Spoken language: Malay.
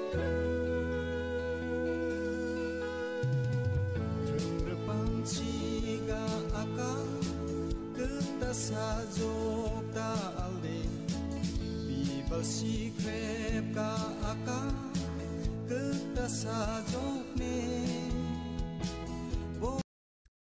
Chiga aka kita sajok ta alde bibal si krep ka aka kita sajok ne